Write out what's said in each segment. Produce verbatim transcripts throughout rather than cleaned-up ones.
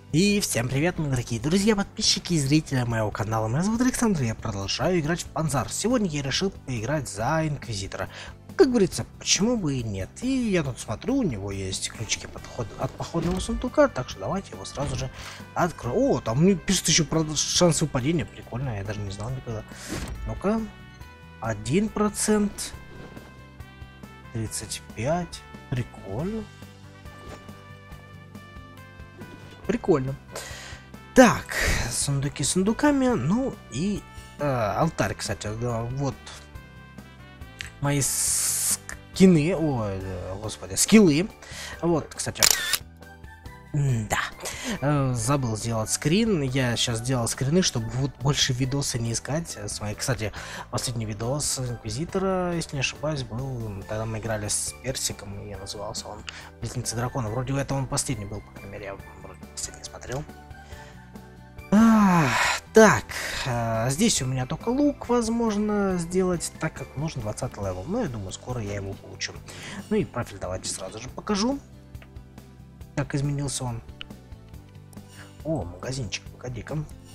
И всем привет, мои дорогие друзья, подписчики и зрители моего канала. Меня зовут Александр, и я продолжаю играть в Панзар. Сегодня я решил поиграть за Инквизитора. Как говорится, почему бы и нет. И я тут смотрю, у него есть ключики подход... от походного сундука, так что давайте его сразу же откроем. О, там мне пишет еще про шанс выпадения, прикольно, я даже не знал никогда. Ну-ка, один процент, тридцать пять, прикольно. Прикольно. Так, сундуки сундуками, ну и э, алтарь, кстати, да, вот мои скины, ой, господи, скиллы. Вот, кстати, да, э, забыл сделать скрин. Я сейчас сделал скрины, чтобы вот больше видоса не искать с моей. Кстати, последний видос Инквизитора, если не ошибаюсь, был, тогда мы играли с Персиком, и назывался он Близнецы Дракона. Вроде это он последний был, по крайней мере, я вроде последний смотрел. А, так, а, здесь у меня только лук возможно сделать, так как нужен двадцатый левел. Но я думаю, скоро я его получу. Ну и профиль давайте сразу же покажу, как изменился он. О, магазинчик, погоди-ка.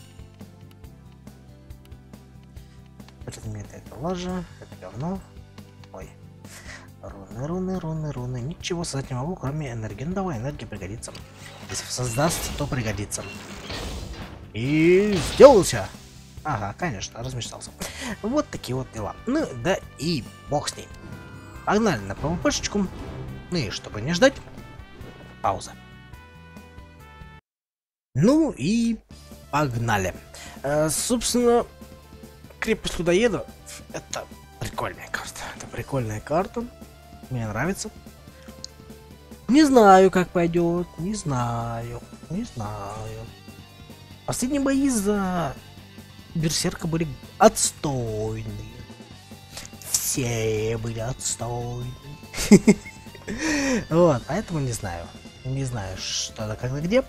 Предметы это лажа, это говно. Ой. Руны, руны, руны, руны. Ничего создать не могу, кроме энергии. Ну давай, энергия пригодится. Если создаст, то пригодится. И сделался. Ага, конечно, размечтался. Вот такие вот дела. Ну да и бог с ней. Погнали на ПВПшечку. Ну и чтобы не ждать, пауза. Ну и погнали. Э, собственно, крепость людоеда — это прикольная карта. Это прикольная карта. Мне нравится. Не знаю, как пойдет. Не знаю. Не знаю. Последние бои за Берсерка были отстойные. Все были отстойные. Вот, поэтому не знаю. Не знаю, что да, когда, где.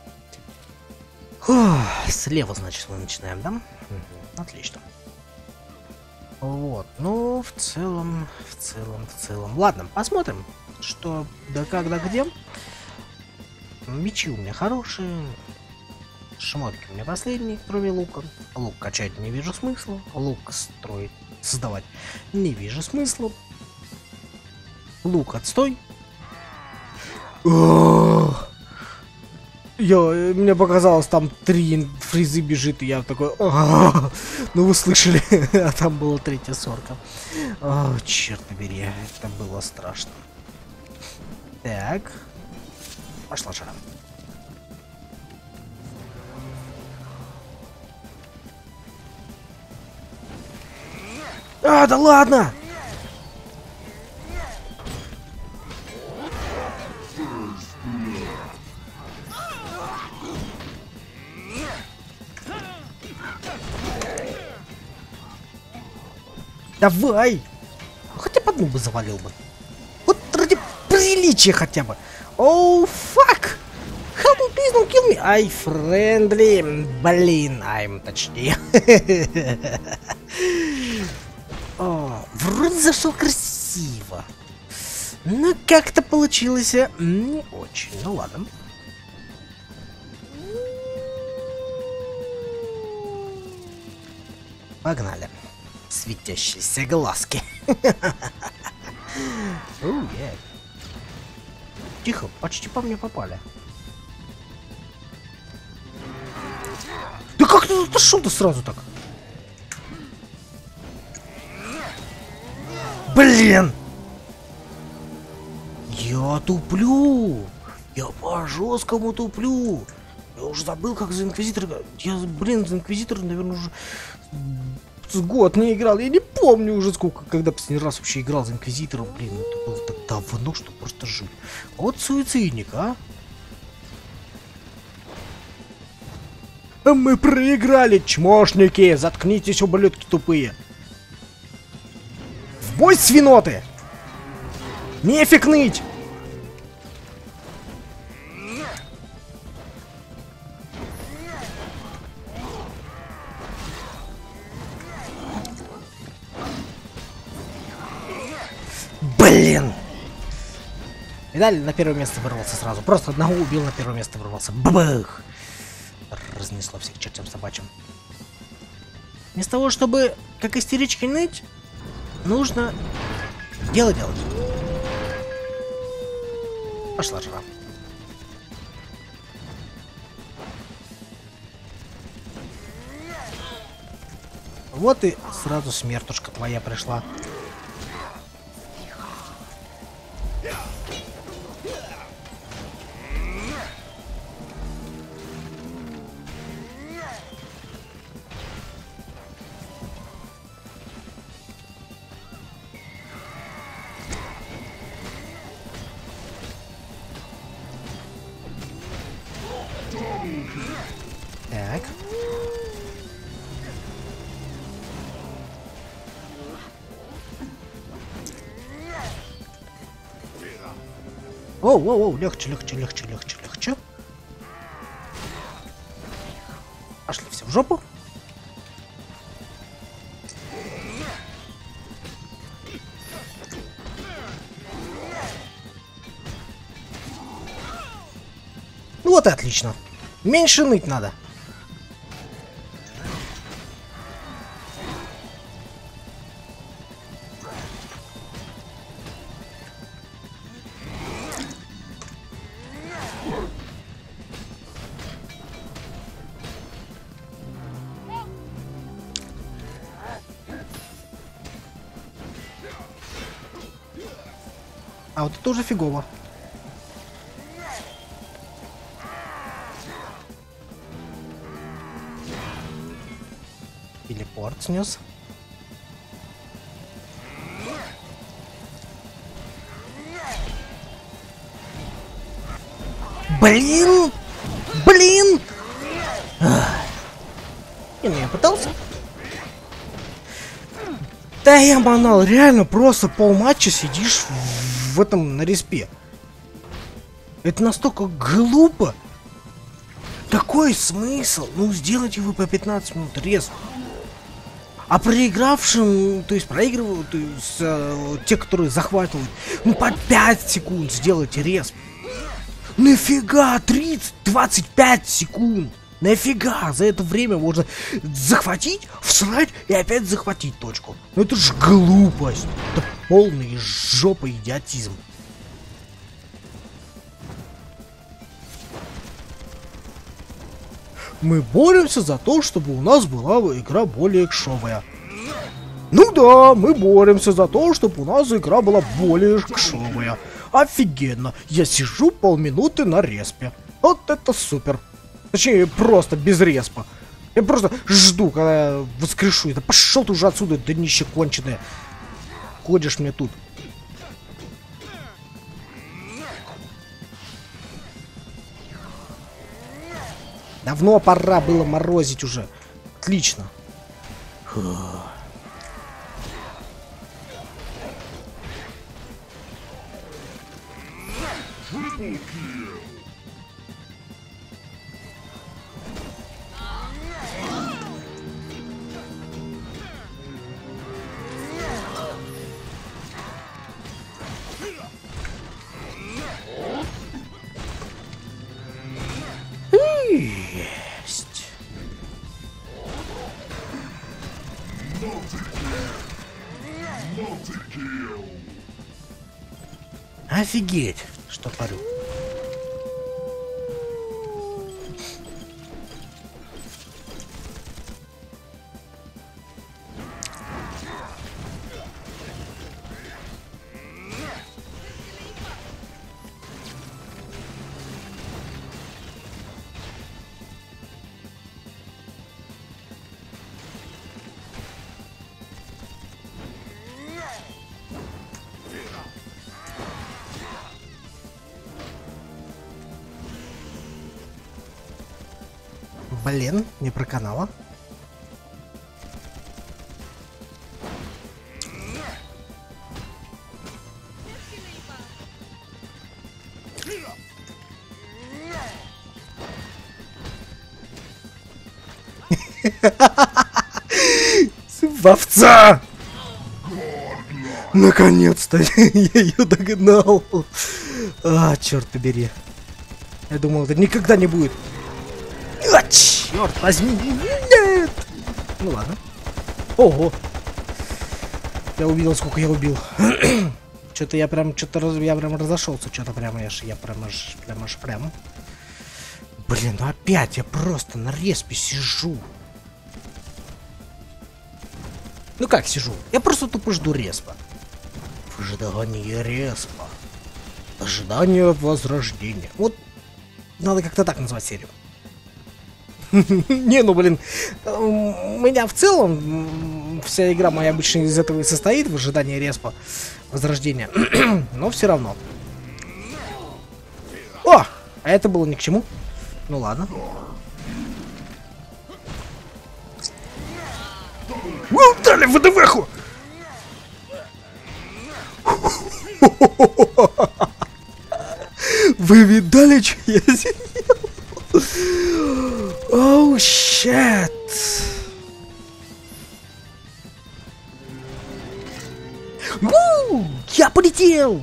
Слева, значит, мы начинаем, да? Отлично. Вот, ну, в целом, в целом, в целом. Ладно, посмотрим, что, да как, да где. Мечи у меня хорошие. Шмотки у меня последние, кроме лука. Лук качать не вижу смысла. Лук строить, создавать не вижу смысла. Лук отстой. Я, мне показалось, там три фризы бежит, и я такой, ну вы слышали, а там была третья сорка. О, черт побери, это было страшно. Так, пошла жара. А, да ладно! Давай! Хотя бы одну бы завалил бы. Вот ради приличия хотя бы. Оу, фак! Help me, please don't kill me. I friendly. Блин, I'm точнее. О, вроде зашел красиво. Но как-то получилось не очень. Ну ладно. Погнали. Светящиеся глазки. Оу, yeah. Тихо, почти по мне попали. Да как ты отошел-то сразу так? Блин! Я туплю! Я по-жесткому туплю! Я уже забыл, как за Инквизитора... Я, блин, за Инквизитора, наверное, уже с год не играл. Я не помню уже сколько, когда последний раз вообще играл за Инквизитора. Блин, это было так давно, что просто жуть. Вот суицидник, а? Мы проиграли, чмошники! Заткнитесь, ублюдки тупые! В бой, свиноты! Нефиг ныть! Блин! Видали, на первое место вырвался сразу. Просто одного убил, на первое место вырвался. Бабах! Разнесло всех чертям собачьим. Вместо того, чтобы как истерички ныть, нужно дело делать. Пошла жара. Вот и сразу смертушка твоя пришла. Так. Оу, оу, оу, легче, легче, легче, легче, легче. Пошли все в жопу. Ну вот и отлично. Меньше ныть надо. А вот это уже фигово. Телепорт снес. Блин! Блин! Не, ну я пытался. Да я банал, реально просто полматча сидишь в этом на респе. Это настолько глупо. Какой смысл? Ну сделайте вы по пятнадцать минут рез. А проигравшим, то есть проигрывают, то есть, э, те, которые захватывают, ну по пять секунд сделайте рез. Нафига тридцать, двадцать пять секунд? Нафига? За это время можно захватить, всрать и опять захватить точку. Ну это ж глупость. Это полный жопа идиотизм. Мы боремся за то, чтобы у нас была игра более экшовая. Ну да, мы боремся за то, чтобы у нас игра была более экшовая. Офигенно. Я сижу полминуты на респе. Вот это супер. Точнее, просто без респа. Я просто жду, когда я воскрешу. Да пошел ты уже отсюда, днище конченое. Ходишь мне тут. Давно пора было морозить уже. Отлично. Фух. Есть. Офигеть, что творю. Блин, не проканала. Овца! Наконец-то я ее догнал. А, черт побери. Я думал, это никогда не будет. А, черт возьми. Нет. Ну ладно. Ого. Я увидел, сколько я убил. Что-то я прям, что-то раз, я прям разошелся, что-то прям, я, я прям аж, прям аж прям. Блин, ну опять я просто на респе сижу. Ну как сижу? Я просто тупо жду респа. В ожидании респа. Ожидание возрождения. Вот надо как-то так назвать серию. Не, ну блин, у меня в целом вся игра моя обычно из этого и состоит, в ожидании респа возрождения. Но все равно. О! А это было ни к чему. Ну ладно. Дали ВДВху! Вы видали, что я сделал? Оу, щет! Я полетел!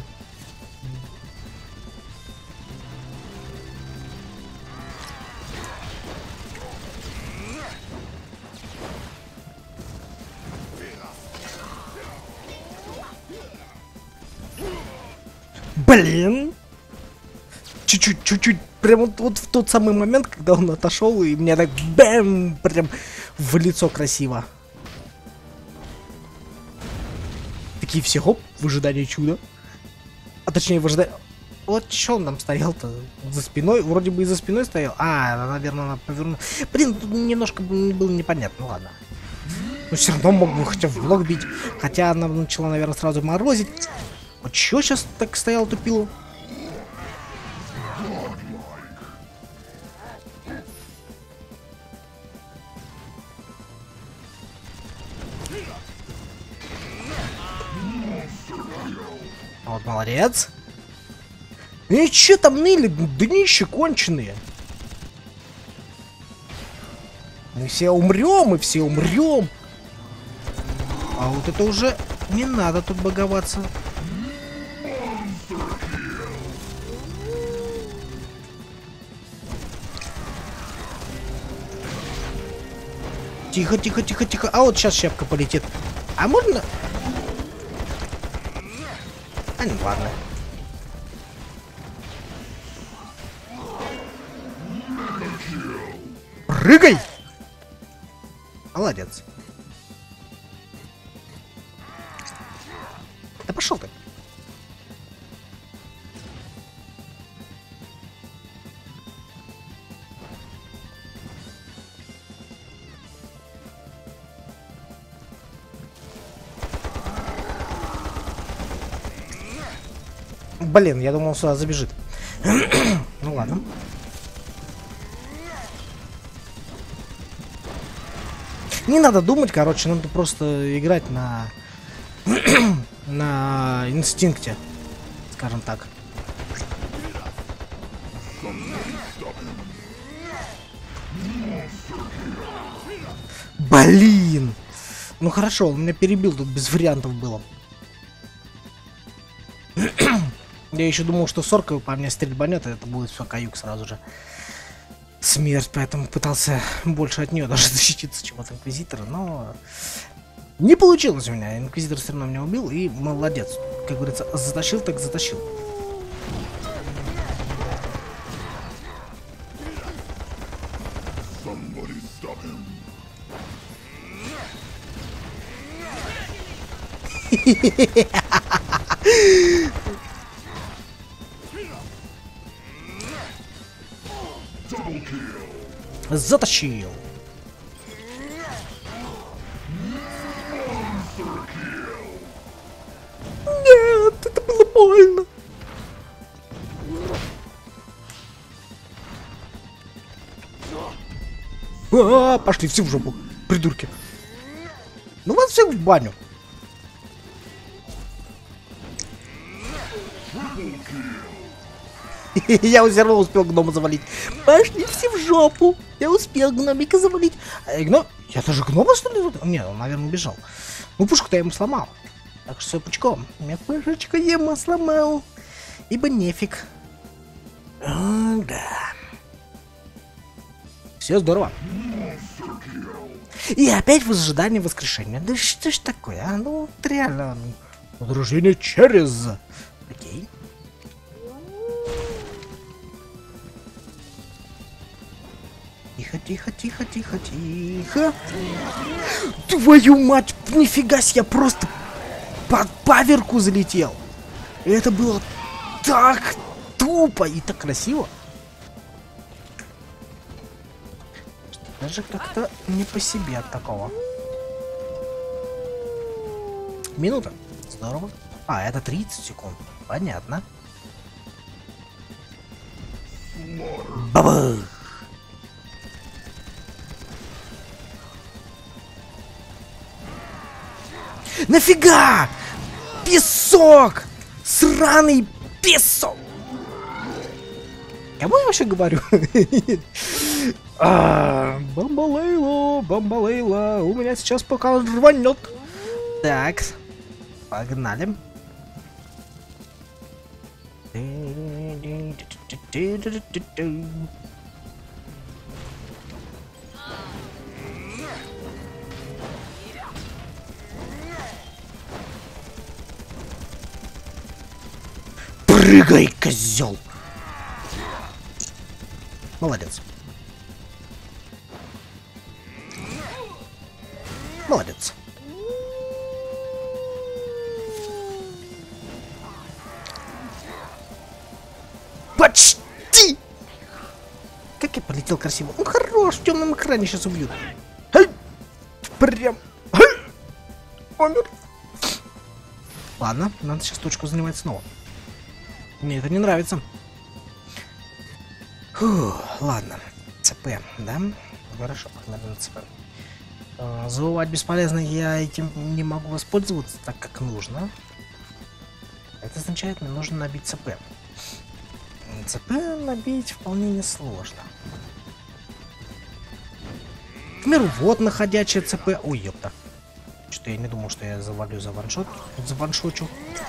Блин! Чуть-чуть, чуть-чуть, прям вот, вот в тот самый момент, когда он отошел, и мне так бэм, прям в лицо красиво. Такие все, хоп, в ожидании чуда. А точнее, в ожидании... Вот что он там стоял-то? За спиной? Вроде бы и за спиной стоял. А, наверное, она повернула. Блин, тут немножко было непонятно, ладно. Но все равно мог бы хотя в блок бить. Хотя она начала, наверное, сразу морозить. Вот чё сейчас так стоял тупил? Вот молодец. И чё там ныли? Днище конченые. Мы все умрем, мы все умрем. А вот это уже не надо тут боговаться. Тихо, тихо, тихо, тихо. А вот сейчас щепка полетит. А можно? А ну ладно. Прыгай! Молодец. Да пошел ты. Блин, я думал, сюда забежит. Ну ладно. Не надо думать, короче, надо просто играть на на инстинкте, скажем так. Блин! Ну хорошо, он меня перебил, тут без вариантов было. Я еще думал, что сорка по мне стрельбанет, и это будет все каюк сразу же. Смерть, поэтому пытался больше от нее даже защититься, чем от инквизитора, но не получилось у меня. Инквизитор все равно меня убил, и молодец. Как говорится, затащил, так затащил. Затащил. Нет, это было больно. А, пошли все в жопу, придурки. Ну вас всех в баню. Я все равно успел гнома завалить. Пошли все в жопу. Я успел гномика завалить. А, гном... Я даже гнома, что ли? Нет, он, наверное, убежал. Ну, пушку-то я ему сломал. Так что все пучком. Я пушечку ему сломал. Ибо нефиг. А, да. Все здорово. И опять возжидание воскрешения. Да что ж такое, а? Ну, вот реально. Возрождение через. Окей. Тихо, тихо, тихо, тихо, тихо. Твою мать, нифига себе, я просто под паверку залетел. Это было так тупо и так красиво. Даже как-то не по себе от такого. Минута. Здорово. А, это тридцать секунд. Понятно. Баба! Нафига? Песок! Сраный песок! Кому я вообще говорю? А, Бомбалейла, бомбалейла, у меня сейчас пока рванет. Так, погнали. Прыгай, козел! Молодец. Молодец. Почти! Как я полетел красиво. Ну хорош, в темном экране сейчас убьют. Ай! Прям. Ай! Умер. Ладно, надо сейчас точку занимать снова. Мне это не нравится. Фу, ладно. ЦП, да? Хорошо, погнали на ЦП. Забывать бесполезно, я этим не могу воспользоваться так, как нужно. Это означает, мне нужно набить ЦП. ЦП набить вполне несложно. К примеру, вот находящее ЦП. Ой, ёпта. Что-то я не думал, что я завалю за ваншот. За ваншочу.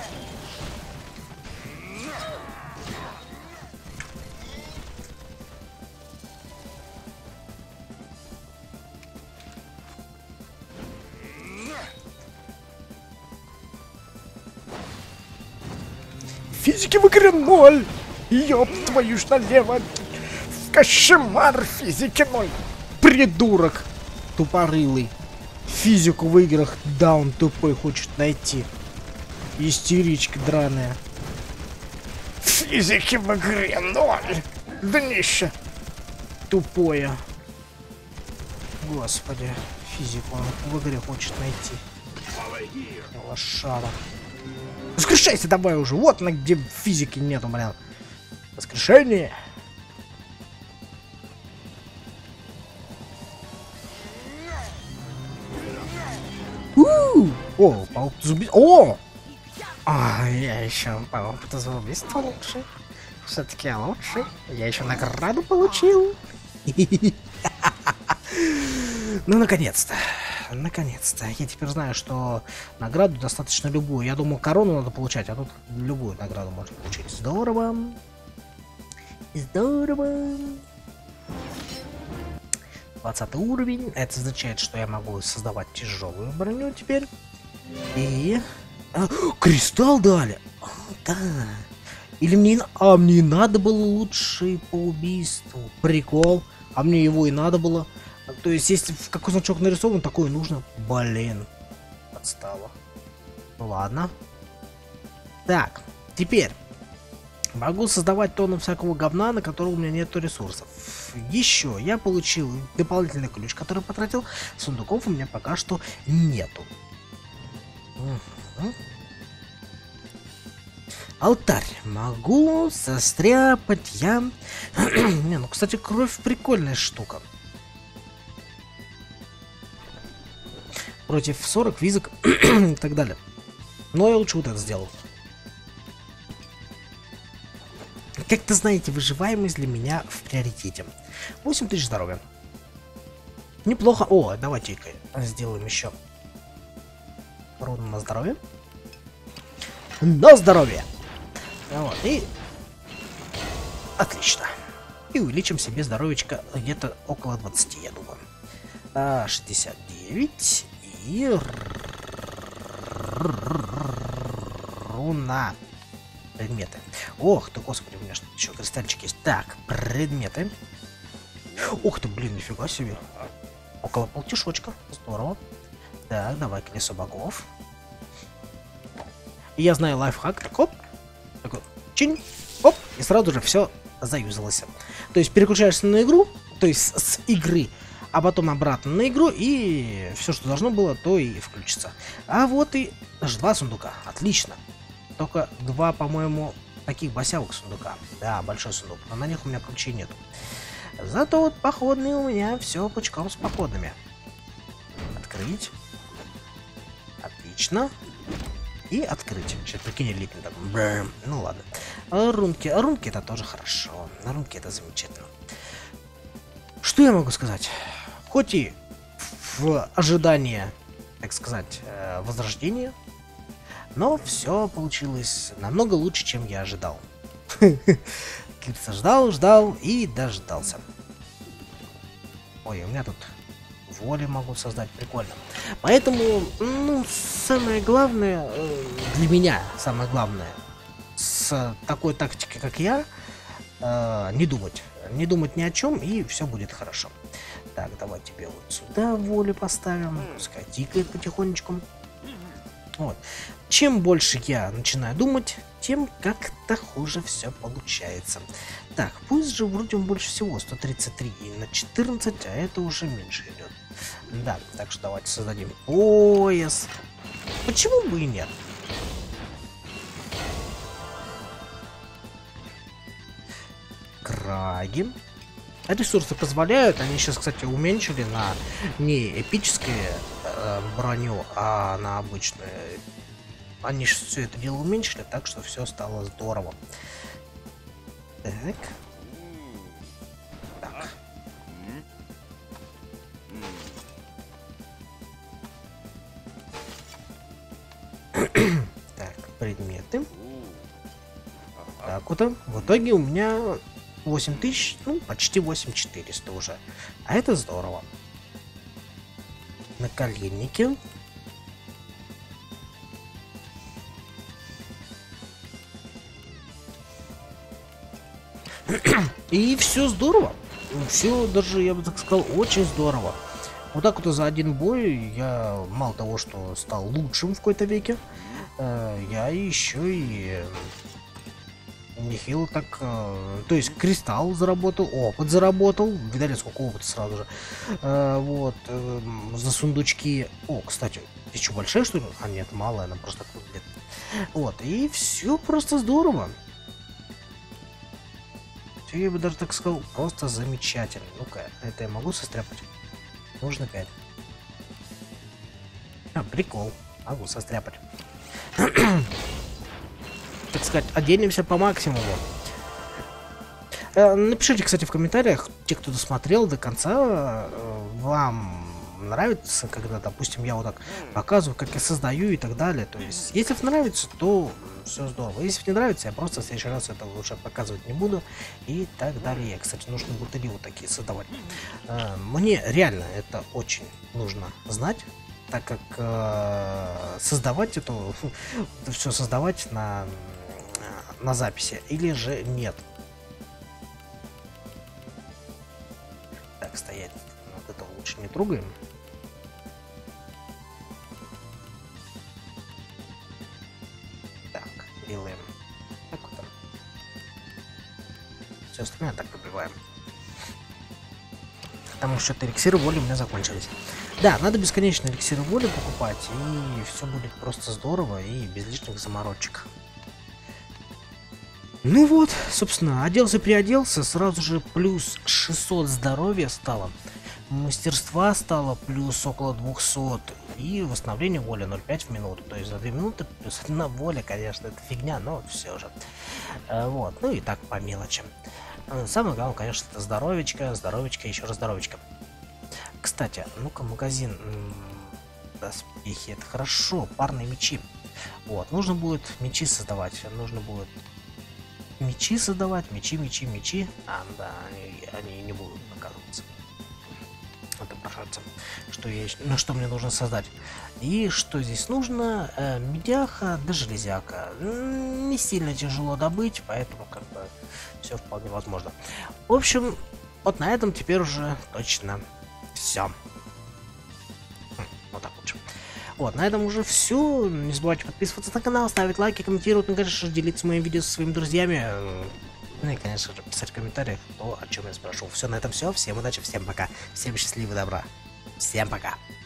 Физики в игре ноль! Ёб твою ж налево! Кошмар физики ноль! Придурок! Тупорылый! Физику в играх даун тупой хочет найти. Истеричка драная. Физики в игре ноль! Днище! Тупое. Господи, физику он в игре хочет найти. Лошара. Воскрешайся давай уже, вот на где физики нету, блин. Воскрешение. У-у-у! О, по опыту убийства. О! А, я еще по опыту за убийство лучше. Все-таки я лучше. Я еще награду получил. Ну, наконец-то. Наконец-то. Я теперь знаю, что награду достаточно любую. Я думал, корону надо получать, а тут любую награду можно получить. Здорово. Здорово. двадцатый уровень. Это означает, что я могу создавать тяжелую броню теперь. И... А, кристалл дали! А, да. Или мне... А, мне и надо было лучше по убийству. Прикол. А мне его и надо было. То есть, если в какой значок нарисован, такое нужно. Блин. Подстава. Ну ладно. Так, теперь. Могу создавать тонны всякого говна, на которого у меня нету ресурсов. Еще я получил дополнительный ключ, который потратил. Сундуков у меня пока что нету. Угу. Алтарь. Могу состряпать я... Не, ну, кстати, кровь прикольная штука. Против сорок визок и так далее. Но я лучше вот это сделал. Как-то знаете, выживаемость для меня в приоритете. восемь тысяч здоровья. Неплохо. О, давайте-ка сделаем еще руну на здоровье. На здоровье! Вот, и... Отлично. И увеличим себе здоровечко где-то около двадцати, я думаю. А, шестьдесят девять. И... Руна. Предметы. Ох ты, господи, у меня что-то еще кристальчик есть. Так, предметы. Ух ты, блин, нифига себе. Около полтишочка. Здорово. Так, давай колесо богов. И я знаю лайфхак. Так, оп. Такой, чин. Оп. И сразу же все заюзалось. То есть переключаешься на игру, то есть с, с игры, а потом обратно на игру, и все, что должно было, то и включится. А вот и даже два сундука. Отлично. Только два, по-моему, таких босявых сундука. Да, большой сундук. Но на них у меня ключей нету. Зато вот походные у меня все пучком с походными. Открыть. Отлично. И открыть. Сейчас прикинь, липнет так. Бэм. Ну ладно. А рунки. А рунки это тоже хорошо. На рунки это замечательно. Что я могу сказать? Хоть и в ожидании, так сказать, возрождения, но все получилось намного лучше, чем я ожидал. Говорится, ждал, ждал и дождался. Ой, у меня тут воли могу создать, прикольно. Поэтому, ну, самое главное, для меня самое главное, с такой тактикой, как я, э, не думать. Не думать ни о чем, и все будет хорошо. Так, давай тебе вот сюда волю поставим, пускай тикает потихонечку. Вот. Чем больше я начинаю думать, тем как-то хуже все получается. Так, пусть же вроде он больше всего сто тридцать три на четырнадцать, а это уже меньше идет. Да, так что давайте создадим пояс. Почему бы и нет? Краги. Ресурсы позволяют, они сейчас, кстати, уменьшили на не эпическое э, броню, а на обычную. Они все это дело уменьшили, так что все стало здорово. Так. Так. Так, предметы. Так вот, в итоге у меня восемь тысяч, ну, почти восемь тысяч четыреста уже. А это здорово. Наколенники. И все здорово. Все даже, я бы так сказал, очень здорово. Вот так вот за один бой я мало того, что стал лучшим в какой-то веке, э, я еще и нехило так, э, то есть кристалл заработал, опыт заработал, видали сколько опыта сразу же, э, вот, э, за сундучки. О, кстати, ты что, большая что ли? А нет, малая, она просто так выглядит. Вот, и все просто здорово. Все, я бы даже так сказал, просто замечательно. Ну-ка, это я могу состряпать? Нужно пять. А, прикол, могу состряпать. Так сказать, оденемся по максимуму. Напишите, кстати, в комментариях, те, кто досмотрел до конца, вам нравится, когда, допустим, я вот так показываю, как я создаю и так далее. То есть, если нравится, то все здорово. Если не нравится, я просто в следующий раз это уже показывать не буду и так далее. Кстати, нужно бутыли вот такие создавать. Мне реально это очень нужно знать, так как э, создавать это, это все создавать на, на записи или же нет. Так, стоять. Вот это лучше не трогаем. Так, делаем. Так вот. Все остальное так пробиваем. Потому что эликсиры воли у меня закончились. Да, надо бесконечно эликсиры воли покупать, и все будет просто здорово и без лишних заморочек. Ну вот, собственно, оделся-приоделся, сразу же плюс шестьсот здоровья стало, мастерства стало плюс около двухсот, и восстановление воли ноль целых пять в минуту, то есть за две минуты плюс одна воля, конечно, это фигня, но все же. Вот, ну и так по мелочи. Самое главное, конечно, это здоровечко, здоровечко, еще раз здоровечко. Кстати, ну-ка, магазин, доспехи, это хорошо, парные мечи. Вот, нужно будет мечи создавать, нужно будет мечи создавать, мечи, мечи, мечи. А, да, они, они не будут оказываться. Отображаться. Что я, ну, что мне нужно создать. И что здесь нужно? Э, медяха да железяка. М, Не сильно тяжело добыть, поэтому как бы все вполне возможно. В общем, вот на этом теперь уже точно все. Вот так лучше. Вот, на этом уже все. Не забывайте подписываться на канал, ставить лайки, комментировать, ну, конечно же, делиться моим видео со своими друзьями. Ну и, конечно же, писать в комментариях то, о чем я спрашивал. Все, на этом все. Всем удачи, всем пока. Всем счастливого добра. Всем пока.